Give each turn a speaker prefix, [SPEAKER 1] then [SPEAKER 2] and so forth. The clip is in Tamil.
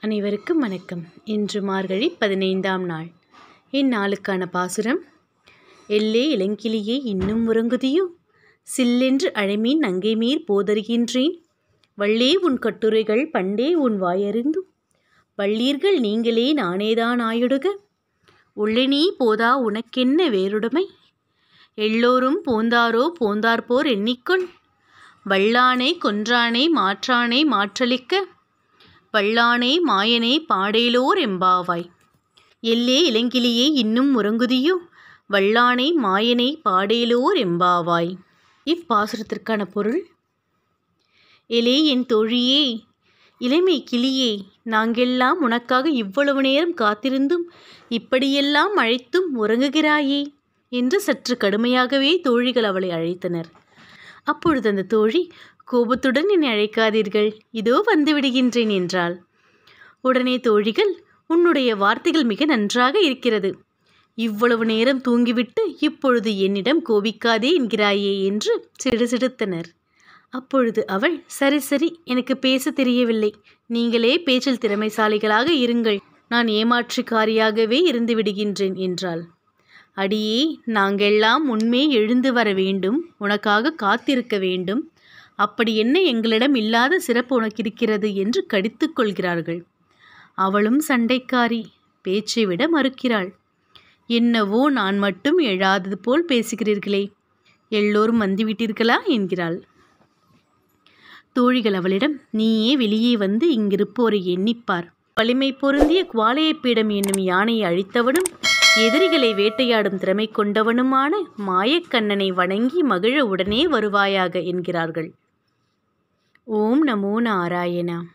[SPEAKER 1] அனைவருக்கும் வணக்கம். இன்று மார்கழி 15ஆம் நாள். இந்நாளுக்கான பாசுரம்: எல்லே இளங்கிளியே இன்னும் உறங்குதியோ, சில்லென்று அழைமீன் நங்கைமீர் போதருகின்றேன், வள்ளே உன் கட்டுரைகள் பண்டே உன் வாயறிந்தும், வள்ளீர்கள் நீங்களே நானேதான் ஆயுடுக, உள்ளே போதா உனக்கென்ன வேறுடைமை, எல்லோரும் போந்தாரோ போந்தார்போர் எண்ணிக்கொள், வல்லானை கொன்றானை மாற்றானை மாற்றளிக்க, வல்லானை மாயனை பாடேலோர் எம்பாவாய். எல்லே இளங்கிளியே இன்னும் உறங்குதியோ, வல்லானை மாயனை பாடேலோர் எம்பாவாய். இப்பாசுரத்திற்கான பொருள்: எலே என் தோழியே, இளமை கிளியே, நாங்கெல்லாம் உனக்காக இவ்வளவு நேரம் காத்திருந்தும் இப்படியெல்லாம் அழைத்தும் உறங்குகிறாயே என்று சற்று கடுமையாகவே தோழிகள் அவளை அழைத்தனர். அப்பொழுது அந்த தோழி கோபத்துடன் என்னை அழைக்காதீர்கள், இதோ வந்து விடுகின்றேன் என்றாள். உடனே தோழிகள், உன்னுடைய வார்த்தைகள் மிக நன்றாக இருக்கிறது, இவ்வளவு நேரம் தூங்கிவிட்டு இப்பொழுது என்னிடம் கோபிக்காதே என்கிறாயே என்று சிடுசிடுத்தனர். அப்பொழுது அவள், சரி சரி, எனக்கு பேச தெரியவில்லை, நீங்களே பேச்சில் திறமைசாலிகளாக இருங்கள், நான் ஏமாற்றுக்காரியாகவே இருந்து விடுகின்றேன் என்றாள். அடியே, நாங்கெல்லாம் உண்மை எழுந்து வர வேண்டும், உனக்காக காத்திருக்க வேண்டும், அப்படி என்ன எங்களிடம் இல்லாத சிறப்பு உனக்கு இருக்கிறது என்று கடித்து கொள்கிறார்கள். அவளும் சண்டைக்காரி, பேச்சை விட மறுக்கிறாள். என்னவோ நான் மட்டும் எழாதது போல் பேசுகிறீர்களே, எல்லோரும் வந்துவிட்டீர்களா என்கிறாள். தோழிகள் அவளிடம், நீயே வெளியே வந்து இங்கிருப்போரை எண்ணிப்பார், வலிமை பொருந்திய குவாலையப்பீடம் என்னும் யானையை அழித்தவனும் எதிரிகளை வேட்டையாடும் திறமை கொண்டவனுமான மாயக்கண்ணனை வணங்கி மகிழ உடனே வருவாயாக என்கிறார்கள். ஓம் நமோ நாராயணா.